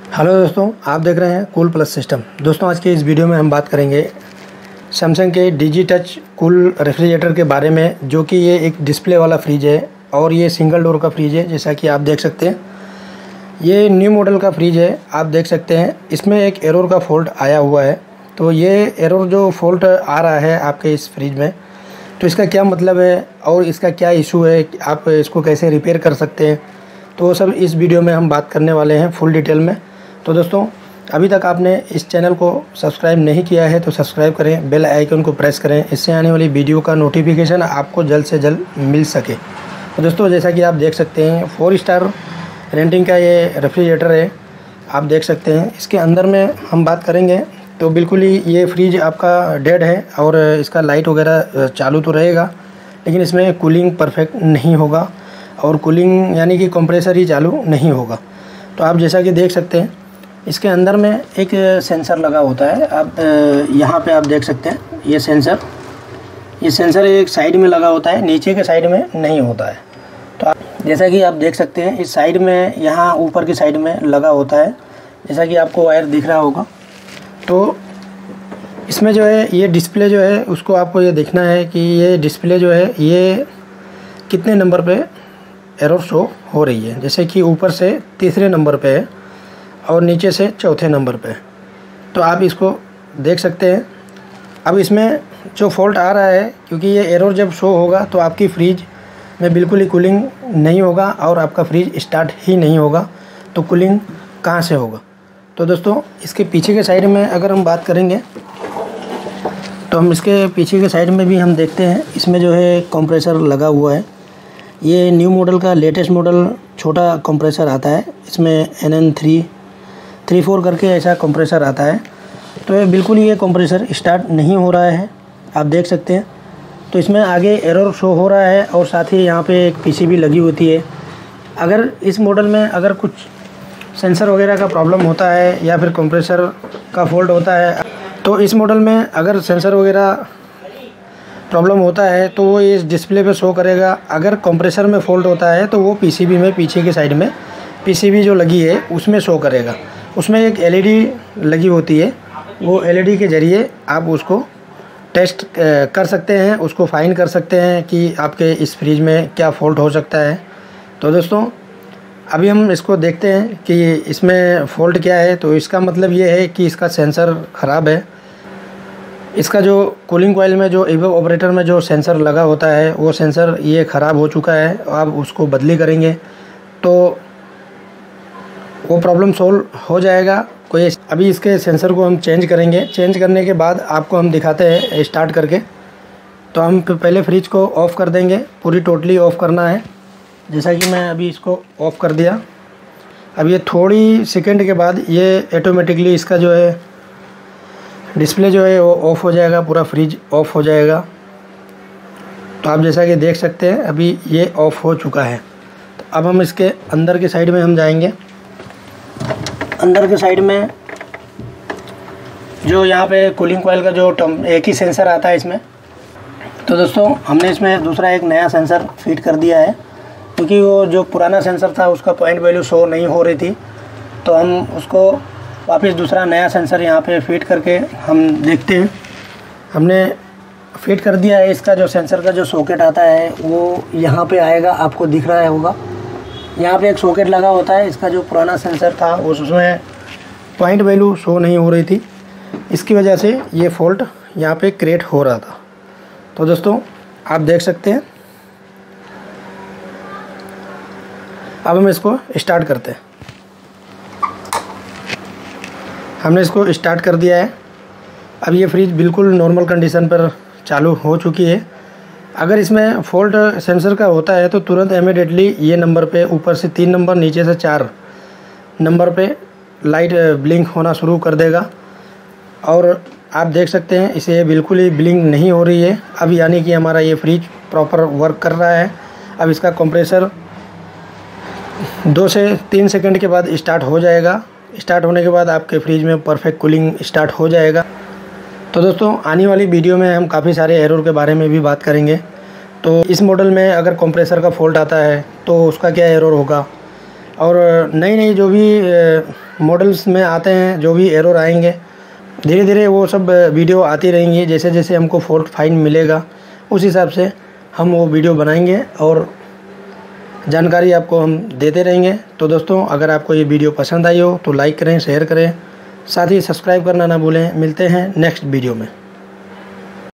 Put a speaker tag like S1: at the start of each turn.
S1: Hello दोस्तों, आप देख रहे हैं कूल प्लस सिस्टम। दोस्तों, आज के इस वीडियो में हम बात करेंगे सैमसंग के डिजी टच कूल रेफ्रिजरेटर के बारे में, जो कि ये एक डिस्प्ले वाला फ्रिज है और ये सिंगल डोर का फ्रिज है। जैसा कि आप देख सकते हैं, ये न्यू मॉडल का फ्रिज है। आप देख सकते हैं इसमें एक एरर का फॉल्ट आया हुआ है। तो ये एरर जो फॉल्ट आ रहा है आपके इस फ्रिज में, तो इसका क्या मतलब है और इसका क्या इशू है, आप इसको कैसे रिपेयर कर सकते हैं, तो वो सब इस वीडियो में हम बात करने वाले हैं फुल डिटेल में। तो दोस्तों, अभी तक आपने इस चैनल को सब्सक्राइब नहीं किया है तो सब्सक्राइब करें, बेल आइकन को प्रेस करें, इससे आने वाली वीडियो का नोटिफिकेशन आपको जल्द से जल्द मिल सके। तो दोस्तों, जैसा कि आप देख सकते हैं 4 स्टार रेटिंग का ये रेफ्रिजरेटर है। आप देख सकते हैं इसके अंदर में हम बात करेंगे तो बिल्कुल ही ये फ्रिज आपका डेड है और इसका लाइट वगैरह चालू तो रहेगा, लेकिन इसमें कूलिंग परफेक्ट नहीं होगा और कूलिंग यानी कि कंप्रेसर ही चालू नहीं होगा। तो आप जैसा कि देख सकते हैं इसके अंदर में एक सेंसर लगा होता है। आप यहाँ पे आप देख सकते हैं ये सेंसर एक साइड में लगा होता है, नीचे के साइड में नहीं होता है। तो आप जैसा कि आप देख सकते हैं इस साइड में, यहाँ ऊपर की साइड में लगा होता है, जैसा कि आपको वायर दिख रहा होगा। तो इसमें जो है ये डिस्प्ले जो है उसको आपको ये देखना है कि ये डिस्प्ले जो है ये कितने नंबर पे एरर शो हो रही है। जैसे कि ऊपर से तीसरे नंबर पे है और नीचे से चौथे नंबर पे है। तो आप इसको देख सकते हैं। अब इसमें जो फॉल्ट आ रहा है, क्योंकि ये एरर जब शो होगा तो आपकी फ्रिज में बिल्कुल ही कूलिंग नहीं होगा और आपका फ्रिज स्टार्ट ही नहीं होगा। तो कूलिंग कहाँ से होगा? तो दोस्तों, इसके पीछे के साइड में अगर हम बात करेंगे तो हम इसके पीछे के साइड में भी हम देखते हैं इसमें जो है कंप्रेसर लगा हुआ है। ये न्यू मॉडल का लेटेस्ट मॉडल छोटा कंप्रेसर आता है। इसमें NN334 करके ऐसा कंप्रेसर आता है। तो ये बिल्कुल ये कंप्रेसर स्टार्ट नहीं हो रहा है, आप देख सकते हैं। तो इसमें आगे एरर शो हो रहा है और साथ ही यहाँ पे एक PCB लगी होती है। अगर इस मॉडल में अगर कुछ सेंसर वगैरह का प्रॉब्लम होता है या फिर कंप्रेसर का फॉल्ट होता है, तो इस मॉडल में अगर सेंसर वगैरह प्रॉब्लम होता है तो वो इस डिस्प्ले पे शो करेगा। अगर कंप्रेसर में फॉल्ट होता है तो वो PCB में, पीछे की साइड में PCB जो लगी है उसमें शो करेगा। उसमें एक LED लगी होती है, वो LED के ज़रिए आप उसको टेस्ट कर सकते हैं, उसको फाइंड कर सकते हैं कि आपके इस फ्रिज में क्या फ़ॉल्ट हो सकता है। तो दोस्तों, अभी हम इसको देखते हैं कि इसमें फ़ॉल्ट क्या है। तो इसका मतलब ये है कि इसका सेंसर ख़राब है। इसका जो कूलिंग कॉइल में, जो इवेपोरेटर में जो सेंसर लगा होता है, वो सेंसर ये ख़राब हो चुका है। आप उसको बदली करेंगे तो वो प्रॉब्लम सॉल्व हो जाएगा। कोई अभी इसके सेंसर को हम चेंज करेंगे। चेंज करने के बाद आपको हम दिखाते हैं स्टार्ट करके। तो हम पहले फ्रिज को ऑफ़ कर देंगे, पूरी टोटली ऑफ़ करना है। जैसा कि मैं अभी इसको ऑफ़ कर दिया। अब ये थोड़ी सेकंड के बाद ये ऑटोमेटिकली इसका जो है डिस्प्ले जो है वो ऑफ़ हो जाएगा, पूरा फ्रिज ऑफ़ हो जाएगा। तो आप जैसा कि देख सकते हैं अभी ये ऑफ़ हो चुका है। तो अब हम इसके अंदर के साइड में हम जाएंगे। अंदर के साइड में जो यहाँ पे कूलिंग कॉइल का जो एक ही सेंसर आता है इसमें, तो दोस्तों हमने इसमें दूसरा एक नया सेंसर फिट कर दिया है, क्योंकि वो जो पुराना सेंसर था उसका पॉइंट वैल्यू शो नहीं हो रही थी। तो हम उसको वापस दूसरा नया सेंसर यहाँ पे फिट करके हम देखते हैं। हमने फिट कर दिया है। इसका जो सेंसर का जो सॉकेट आता है वो यहाँ पे आएगा, आपको दिख रहा होगा। यहाँ पे एक सॉकेट लगा होता है। इसका जो पुराना सेंसर था उसमें पॉइंट वैल्यू शो नहीं हो रही थी, इसकी वजह से ये फॉल्ट यहाँ पे क्रिएट हो रहा था। तो दोस्तों, आप देख सकते हैं। अब हम इसको स्टार्ट करते हैं। हमने इसको स्टार्ट कर दिया है। अब ये फ्रिज बिल्कुल नॉर्मल कंडीशन पर चालू हो चुकी है। अगर इसमें फॉल्ट सेंसर का होता है तो तुरंत इमीडिएटली ये नंबर पे, ऊपर से 3 नंबर, नीचे से 4 नंबर पे लाइट ब्लिंक होना शुरू कर देगा। और आप देख सकते हैं इसे बिल्कुल ही ब्लिंक नहीं हो रही है। अब यानी कि हमारा ये फ्रिज प्रॉपर वर्क कर रहा है। अब इसका कंप्रेसर 2 से 3 सेकंड के बाद स्टार्ट हो जाएगा। स्टार्ट होने के बाद आपके फ्रिज में परफेक्ट कूलिंग स्टार्ट हो जाएगा। तो दोस्तों, आने वाली वीडियो में हम काफ़ी सारे एरर के बारे में भी बात करेंगे। तो इस मॉडल में अगर कंप्रेसर का फॉल्ट आता है तो उसका क्या एरर होगा, और नई नई जो भी मॉडल्स में आते हैं, जो भी एरर आएंगे, धीरे धीरे वो सब वीडियो आती रहेंगी। जैसे जैसे हमको फॉल्ट फाइंड मिलेगा उस हिसाब से हम वो वीडियो बनाएंगे और जानकारी आपको हम देते रहेंगे। तो दोस्तों, अगर आपको ये वीडियो पसंद आई हो तो लाइक करें, शेयर करें, साथ ही सब्सक्राइब करना ना भूलें। मिलते हैं नेक्स्ट वीडियो में।